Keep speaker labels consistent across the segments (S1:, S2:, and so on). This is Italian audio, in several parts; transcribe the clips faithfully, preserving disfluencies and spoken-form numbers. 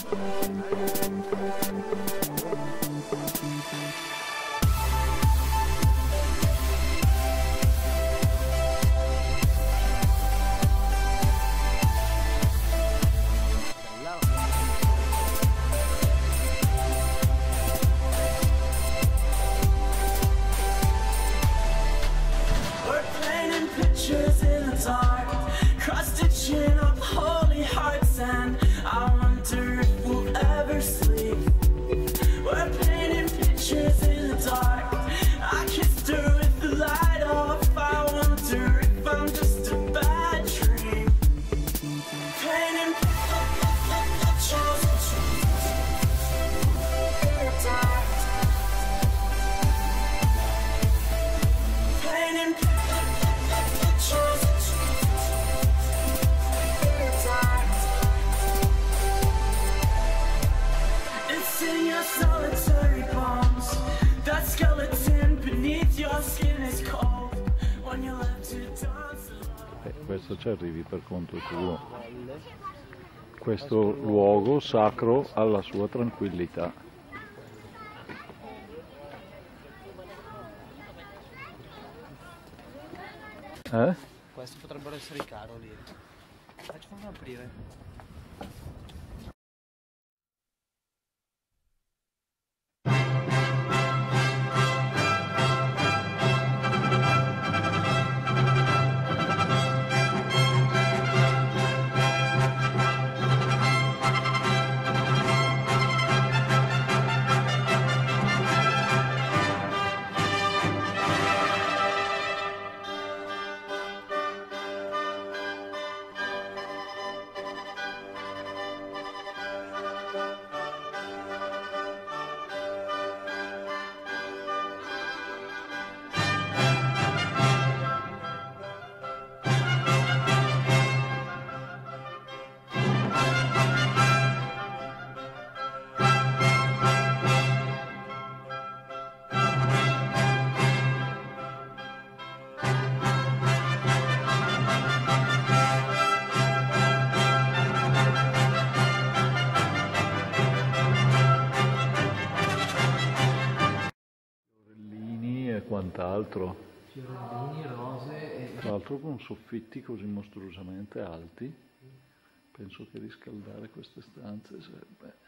S1: Questo ci arrivi per conto tuo. Questo luogo sacro alla sua tranquillità. Eh?
S2: Questi potrebbero essere i caroli. Facciamo aprire.
S1: Quant'altro,
S2: fiorellini, rose e...
S1: tra l'altro con soffitti così mostruosamente alti, penso che riscaldare queste stanze sarebbe...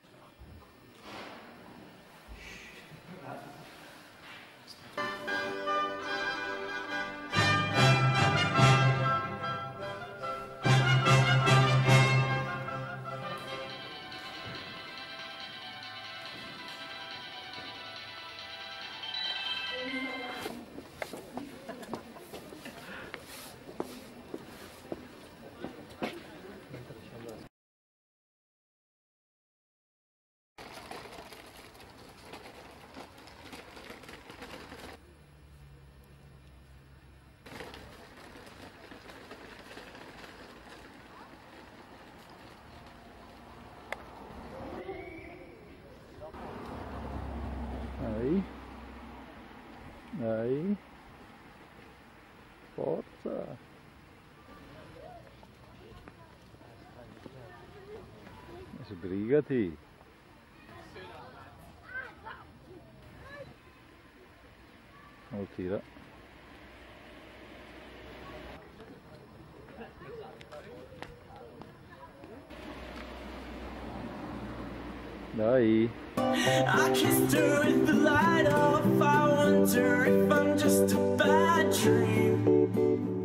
S1: Dai, dai, forza. Sbrigati. Lo tira. Dai.
S3: I kissed her with the light off. I wonder if I'm just a bad dream.